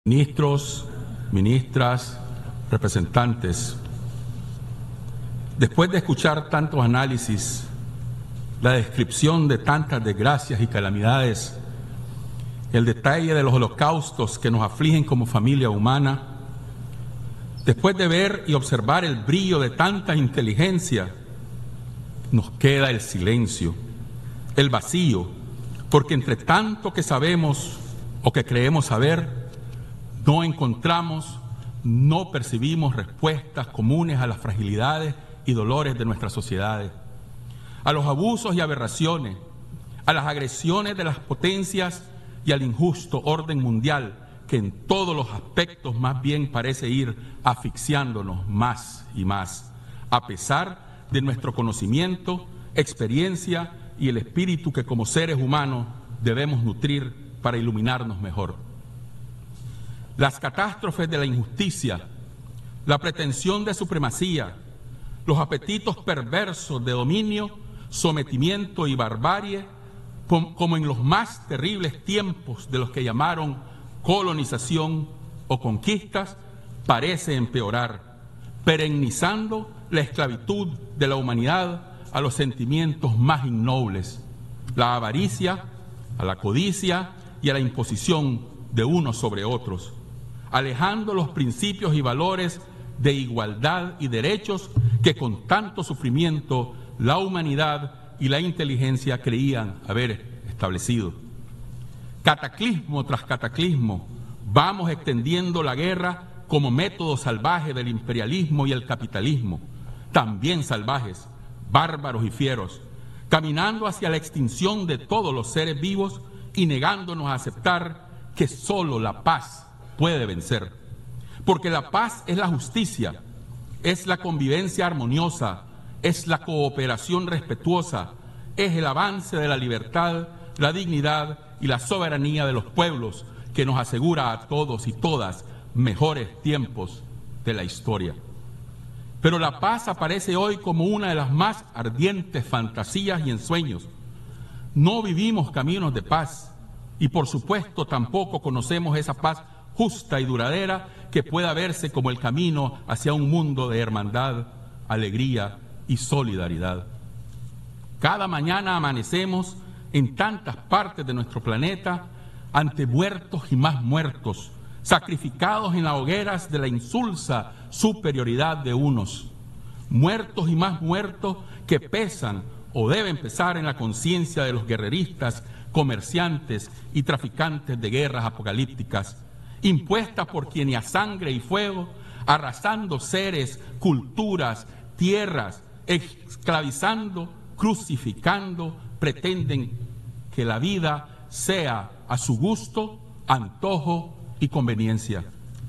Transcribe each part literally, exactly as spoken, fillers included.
Ministros, ministras, representantes, después de escuchar tantos análisis, la descripción de tantas desgracias y calamidades, el detalle de los holocaustos que nos afligen como familia humana, después de ver y observar el brillo de tanta inteligencia, nos queda el silencio, el vacío, porque entre tanto que sabemos o que creemos saber, no encontramos, no percibimos respuestas comunes a las fragilidades y dolores de nuestras sociedades, a los abusos y aberraciones, a las agresiones de las potencias y al injusto orden mundial que en todos los aspectos más bien parece ir asfixiándonos más y más, a pesar de nuestro conocimiento, experiencia y el espíritu que como seres humanos debemos nutrir para iluminarnos mejor. Las catástrofes de la injusticia, la pretensión de supremacía, los apetitos perversos de dominio, sometimiento y barbarie, como en los más terribles tiempos de los que llamaron colonización o conquistas, parece empeorar, perennizando la esclavitud de la humanidad a los sentimientos más innobles, la avaricia, a la codicia y a la imposición de unos sobre otros, alejando los principios y valores de igualdad y derechos que con tanto sufrimiento la humanidad y la inteligencia creían haber establecido. Cataclismo tras cataclismo, vamos extendiendo la guerra como método salvaje del imperialismo y el capitalismo, también salvajes, bárbaros y fieros, caminando hacia la extinción de todos los seres vivos y negándonos a aceptar que solo la paz puede vencer, porque la paz es la justicia, es la convivencia armoniosa, es la cooperación respetuosa, es el avance de la libertad, la dignidad y la soberanía de los pueblos que nos asegura a todos y todas mejores tiempos de la historia. Pero la paz aparece hoy como una de las más ardientes fantasías y ensueños. No vivimos caminos de paz y por supuesto tampoco conocemos esa paz justa y duradera que pueda verse como el camino hacia un mundo de hermandad, alegría y solidaridad. Cada mañana amanecemos en tantas partes de nuestro planeta ante muertos y más muertos, sacrificados en las hogueras de la insulsa superioridad de unos, muertos y más muertos que pesan o deben pesar en la conciencia de los guerreristas, comerciantes y traficantes de guerras apocalípticas, impuestas por quienes a sangre y fuego, arrasando seres, culturas, tierras, esclavizando, crucificando, pretenden que la vida sea a su gusto, antojo y conveniencia.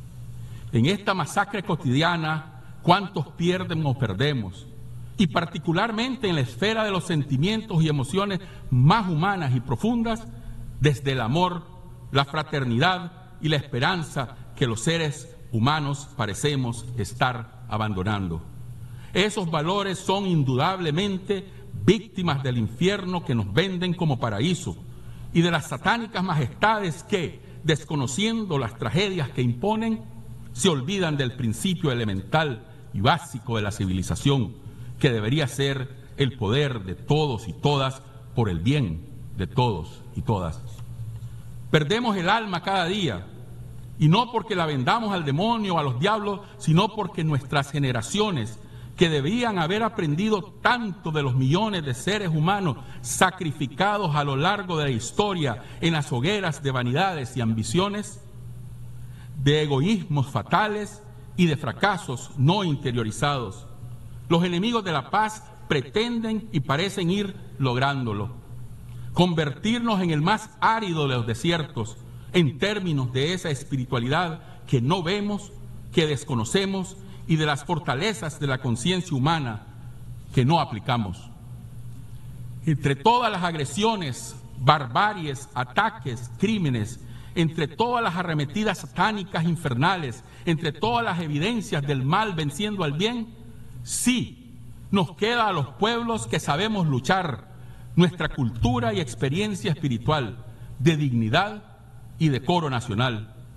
En esta masacre cotidiana, ¿cuántos pierden o perdemos? Y particularmente en la esfera de los sentimientos y emociones más humanas y profundas, desde el amor, la fraternidad y la esperanza que los seres humanos parecemos estar abandonando. Esos valores son indudablemente víctimas del infierno que nos venden como paraíso y de las satánicas majestades que, desconociendo las tragedias que imponen, se olvidan del principio elemental y básico de la civilización, que debería ser el poder de todos y todas por el bien de todos y todas. Perdemos el alma cada día, y no porque la vendamos al demonio o a los diablos, sino porque nuestras generaciones, que debían haber aprendido tanto de los millones de seres humanos sacrificados a lo largo de la historia en las hogueras de vanidades y ambiciones, de egoísmos fatales y de fracasos no interiorizados. Los enemigos de la paz pretenden y parecen ir lográndolo. Convertirnos en el más árido de los desiertos en términos de esa espiritualidad que no vemos, que desconocemos y de las fortalezas de la conciencia humana que no aplicamos. Entre todas las agresiones, barbaries, ataques, crímenes, entre todas las arremetidas satánicas infernales, entre todas las evidencias del mal venciendo al bien, sí, nos queda a los pueblos que sabemos luchar, nuestra cultura y experiencia espiritual, de dignidad y decoro nacional.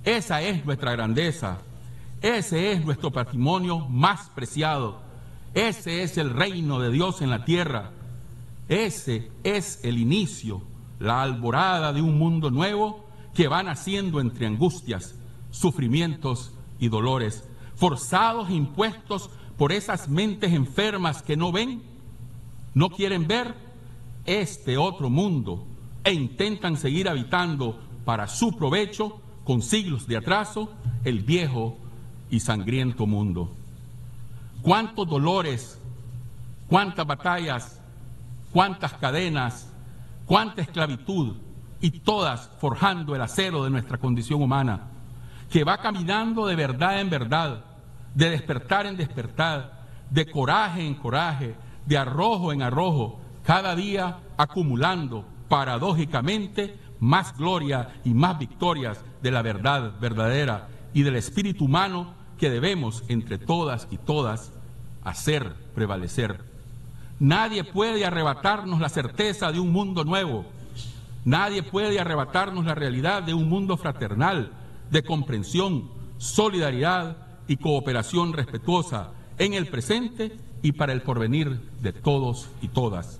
Esa es nuestra grandeza. Ese es nuestro patrimonio más preciado. Ese es el reino de Dios en la tierra. Ese es el inicio, la alborada de un mundo nuevo que va naciendo entre angustias, sufrimientos y dolores, forzados e impuestos por esas mentes enfermas que no ven, no quieren ver este otro mundo e intentan seguir habitando para su provecho, con siglos de atraso, el viejo y sangriento mundo. Cuántos dolores, cuántas batallas, cuántas cadenas, cuánta esclavitud, y todas forjando el acero de nuestra condición humana, que va caminando de verdad en verdad, de despertar en despertar, de coraje en coraje, de arrojo en arrojo, cada día acumulando paradójicamente más gloria y más victorias de la verdad verdadera y del espíritu humano que debemos entre todas y todas hacer prevalecer. Nadie puede arrebatarnos la certeza de un mundo nuevo. Nadie puede arrebatarnos la realidad de un mundo fraternal, de comprensión, solidaridad y cooperación respetuosa en el presente y para el porvenir de todos y todas.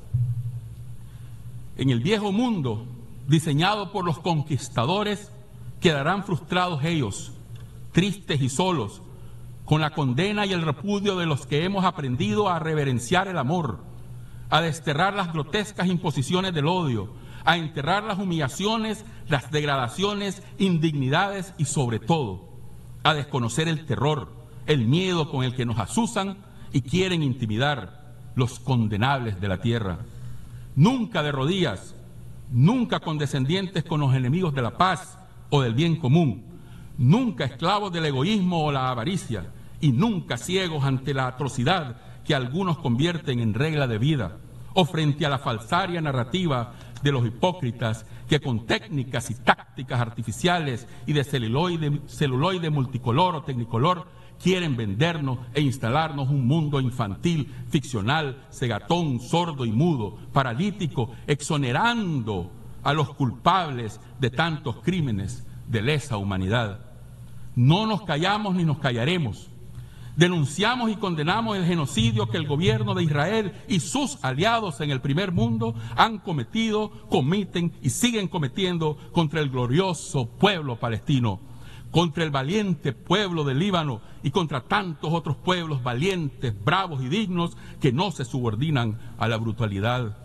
En el viejo mundo, diseñado por los conquistadores, quedarán frustrados ellos, tristes y solos, con la condena y el repudio de los que hemos aprendido a reverenciar el amor, a desterrar las grotescas imposiciones del odio, a enterrar las humillaciones, las degradaciones, indignidades y sobre todo, a desconocer el terror, el miedo con el que nos asusan y quieren intimidar los condenables de la tierra. Nunca de rodillas, nunca condescendientes con los enemigos de la paz o del bien común, nunca esclavos del egoísmo o la avaricia, y nunca ciegos ante la atrocidad que algunos convierten en regla de vida, o frente a la falsaria narrativa de los hipócritas que con técnicas y tácticas artificiales y de celuloide, celuloide multicolor o tecnicolor quieren vendernos e instalarnos un mundo infantil, ficcional, cegatón, sordo y mudo, paralítico, exonerando a los culpables de tantos crímenes de lesa humanidad. No nos callamos ni nos callaremos. Denunciamos y condenamos el genocidio que el gobierno de Israel y sus aliados en el primer mundo han cometido, cometen y siguen cometiendo contra el glorioso pueblo palestino, contra el valiente pueblo del Líbano y contra tantos otros pueblos valientes, bravos y dignos que no se subordinan a la brutalidad.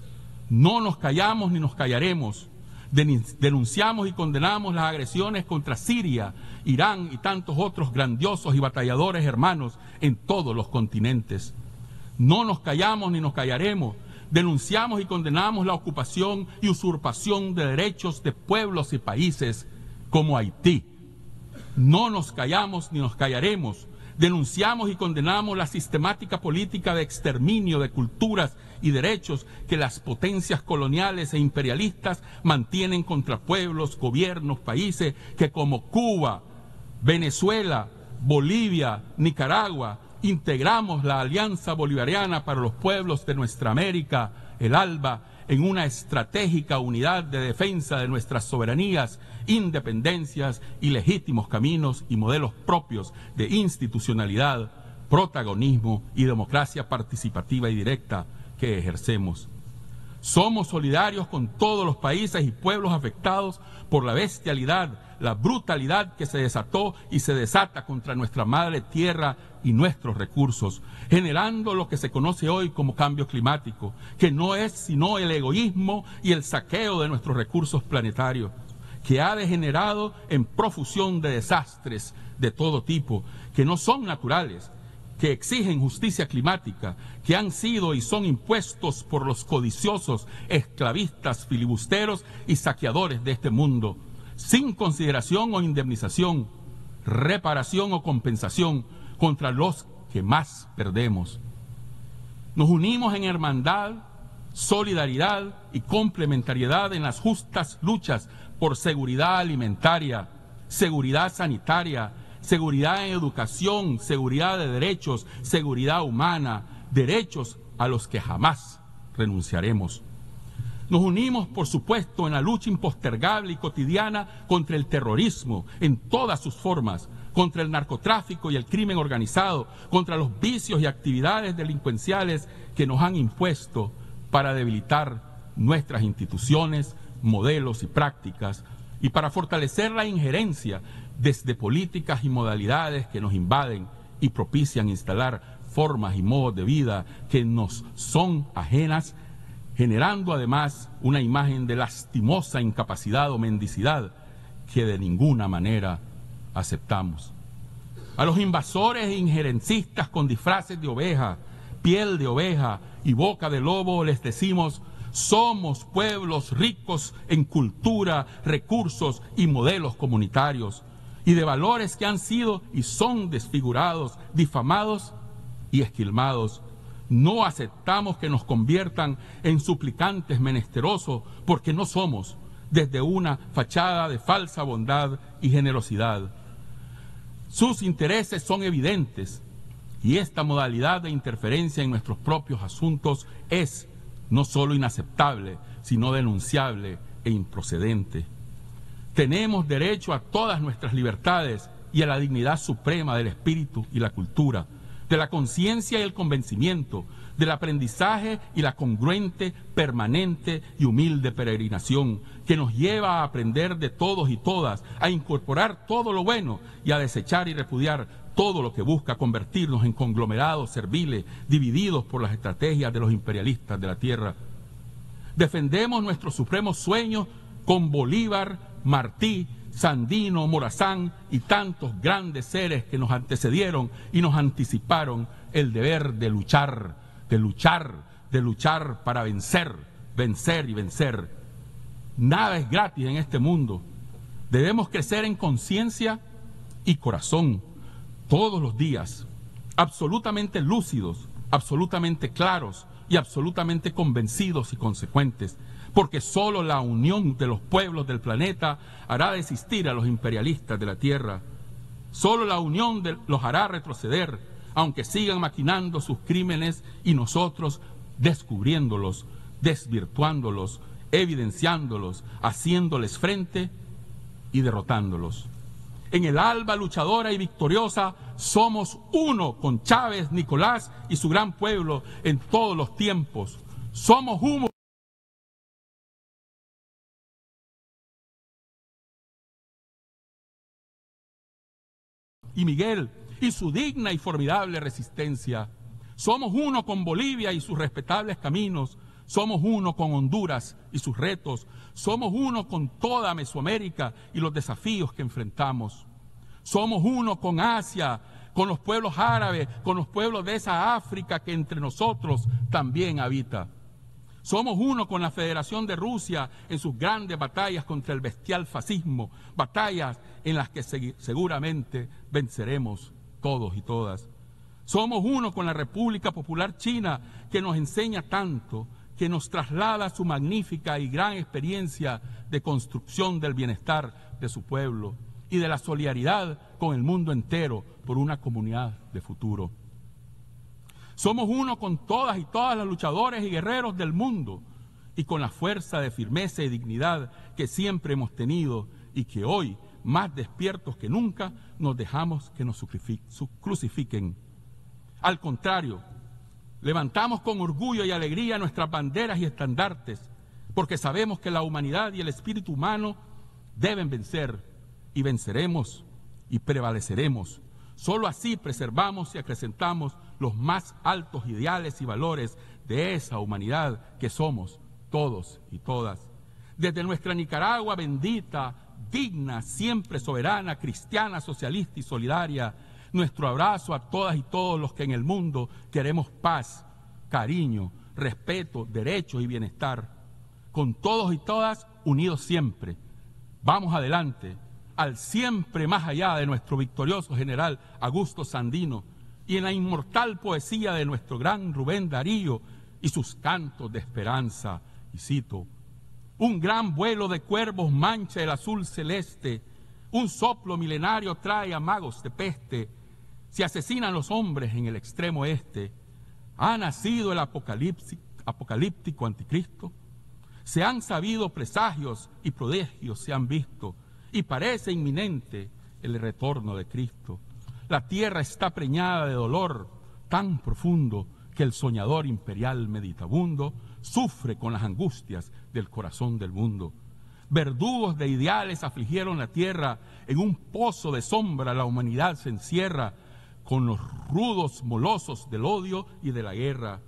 No nos callamos ni nos callaremos. Denunciamos y condenamos las agresiones contra Siria, Irán y tantos otros grandiosos y batalladores hermanos en todos los continentes. No nos callamos ni nos callaremos. Denunciamos y condenamos la ocupación y usurpación de derechos de pueblos y países como Haití. No nos callamos ni nos callaremos. Denunciamos y condenamos la sistemática política de exterminio de culturas y derechos que las potencias coloniales e imperialistas mantienen contra pueblos, gobiernos, países que como Cuba, Venezuela, Bolivia, Nicaragua, integramos la Alianza Bolivariana para los Pueblos de Nuestra América, el ALBA, en una estratégica unidad de defensa de nuestras soberanías, independencias y legítimos caminos y modelos propios de institucionalidad, protagonismo y democracia participativa y directa que ejercemos. Somos solidarios con todos los países y pueblos afectados por la bestialidad, la brutalidad que se desató y se desata contra nuestra madre tierra y nuestros recursos, generando lo que se conoce hoy como cambio climático, que no es sino el egoísmo y el saqueo de nuestros recursos planetarios, que ha degenerado en profusión de desastres de todo tipo, que no son naturales, que exigen justicia climática, que han sido y son impuestos por los codiciosos, esclavistas, filibusteros y saqueadores de este mundo, sin consideración o indemnización, reparación o compensación contra los que más perdemos. Nos unimos en hermandad, solidaridad y complementariedad en las justas luchas por seguridad alimentaria, seguridad sanitaria, seguridad en educación, seguridad de derechos, seguridad humana, derechos a los que jamás renunciaremos. Nos unimos, por supuesto, en la lucha impostergable y cotidiana contra el terrorismo en todas sus formas, contra el narcotráfico y el crimen organizado, contra los vicios y actividades delincuenciales que nos han impuesto para debilitar nuestras instituciones, modelos y prácticas, y para fortalecer la injerencia desde políticas y modalidades que nos invaden y propician instalar formas y modos de vida que nos son ajenas, generando además una imagen de lastimosa incapacidad o mendicidad que de ninguna manera aceptamos. A los invasores e injerencistas con disfraces de oveja, piel de oveja y boca de lobo les decimos: somos pueblos ricos en cultura, recursos y modelos comunitarios, y de valores que han sido y son desfigurados, difamados y esquilmados. No aceptamos que nos conviertan en suplicantes menesterosos, porque no somos desde una fachada de falsa bondad y generosidad. Sus intereses son evidentes, y esta modalidad de interferencia en nuestros propios asuntos es no solo inaceptable, sino denunciable e improcedente. Tenemos derecho a todas nuestras libertades y a la dignidad suprema del espíritu y la cultura, de la conciencia y el convencimiento, del aprendizaje y la congruente, permanente y humilde peregrinación que nos lleva a aprender de todos y todas, a incorporar todo lo bueno y a desechar y repudiar todo lo que busca convertirnos en conglomerados serviles, divididos por las estrategias de los imperialistas de la tierra. Defendemos nuestros supremos sueños con Bolívar, Martí, Sandino, Morazán y tantos grandes seres que nos antecedieron y nos anticiparon el deber de luchar, de luchar, de luchar para vencer, vencer y vencer. Nada es gratis en este mundo. Debemos crecer en conciencia y corazón todos los días, absolutamente lúcidos, absolutamente claros y absolutamente convencidos y consecuentes, porque solo la unión de los pueblos del planeta hará desistir a los imperialistas de la tierra. Solo la unión de, los hará retroceder, aunque sigan maquinando sus crímenes y nosotros descubriéndolos, desvirtuándolos, evidenciándolos, haciéndoles frente y derrotándolos. En el alba luchadora y victoriosa somos uno con Chávez, Nicolás y su gran pueblo en todos los tiempos. Somos uno. Y Miguel y su digna y formidable resistencia. Somos uno con Bolivia y sus respetables caminos. Somos uno con Honduras y sus retos. Somos uno con toda Mesoamérica y los desafíos que enfrentamos. Somos uno con Asia, con los pueblos árabes, con los pueblos de esa África que entre nosotros también habita. Somos uno con la Federación de Rusia en sus grandes batallas contra el bestial fascismo, batallas en las que seguramente venceremos todos y todas. Somos uno con la República Popular China, que nos enseña tanto, que nos traslada su magnífica y gran experiencia de construcción del bienestar de su pueblo y de la solidaridad con el mundo entero por una comunidad de futuro. Somos uno con todas y todas las luchadores y guerreros del mundo y con la fuerza de firmeza y dignidad que siempre hemos tenido y que hoy, más despiertos que nunca, nos dejamos que nos crucifiquen. Al contrario, levantamos con orgullo y alegría nuestras banderas y estandartes, porque sabemos que la humanidad y el espíritu humano deben vencer, y venceremos y prevaleceremos. Solo así preservamos y acrecentamos los más altos ideales y valores de esa humanidad que somos todos y todas. Desde nuestra Nicaragua bendita, digna, siempre soberana, cristiana, socialista y solidaria, nuestro abrazo a todas y todos los que en el mundo queremos paz, cariño, respeto, derechos y bienestar. Con todos y todas unidos siempre. Vamos adelante, al siempre más allá de nuestro victorioso general Augusto Sandino y en la inmortal poesía de nuestro gran Rubén Darío y sus cantos de esperanza. Y cito: un gran vuelo de cuervos mancha el azul celeste, un soplo milenario trae a magos de peste, se asesinan los hombres en el extremo este. ¿Ha nacido el apocalipsis, apocalíptico anticristo? Se han sabido presagios y prodigios se han visto, y parece inminente el retorno de Cristo. La tierra está preñada de dolor tan profundo que el soñador imperial meditabundo sufre con las angustias del corazón del mundo. Verdugos de ideales afligieron la tierra, en un pozo de sombra la humanidad se encierra, con los rudos molosos del odio y de la guerra.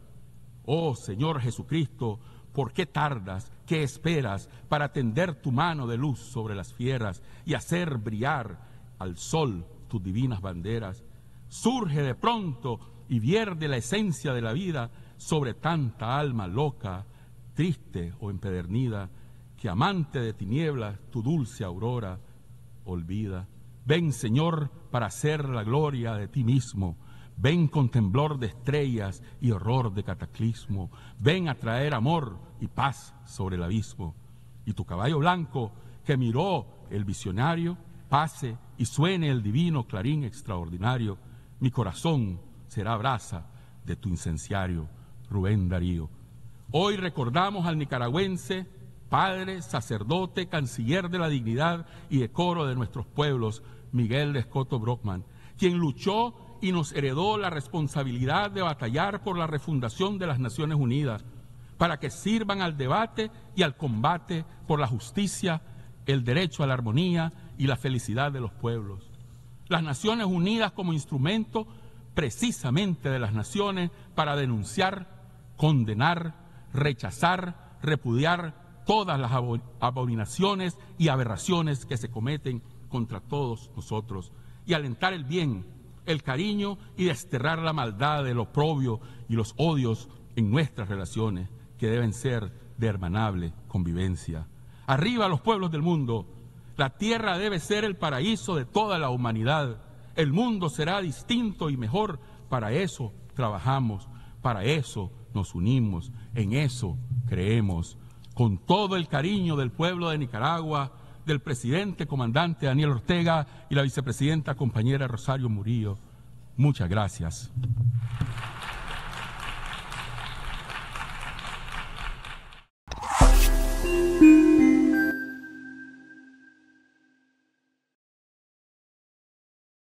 Oh Señor Jesucristo, ¿por qué tardas? ¿Qué esperas para tender tu mano de luz sobre las fieras y hacer brillar al sol tus divinas banderas? Surge de pronto y vierte la esencia de la vida sobre tanta alma loca, triste o empedernida, que amante de tinieblas tu dulce aurora olvida. Ven, Señor, para hacer la gloria de ti mismo. Ven con temblor de estrellas y horror de cataclismo. Ven a traer amor y paz sobre el abismo. Y tu caballo blanco que miró el visionario, pase y suene el divino clarín extraordinario. Mi corazón será brasa de tu incenciario. Rubén Darío. Hoy recordamos al nicaragüense, padre, sacerdote, canciller de la dignidad y decoro de nuestros pueblos, Miguel de Escoto Brockman, quien luchó y nos heredó la responsabilidad de batallar por la refundación de las Naciones Unidas, para que sirvan al debate y al combate por la justicia, el derecho a la armonía y la felicidad de los pueblos. Las Naciones Unidas como instrumento precisamente de las naciones para denunciar, condenar, rechazar, repudiar todas las abominaciones y aberraciones que se cometen contra todos nosotros y alentar el bien, el cariño y desterrar la maldad, el oprobio y los odios en nuestras relaciones que deben ser de hermanable convivencia. Arriba los pueblos del mundo, la tierra debe ser el paraíso de toda la humanidad. El mundo será distinto y mejor, para eso trabajamos, para eso nos unimos, en eso creemos. Con todo el cariño del pueblo de Nicaragua, del presidente comandante Daniel Ortega y la vicepresidenta compañera Rosario Murillo, muchas gracias.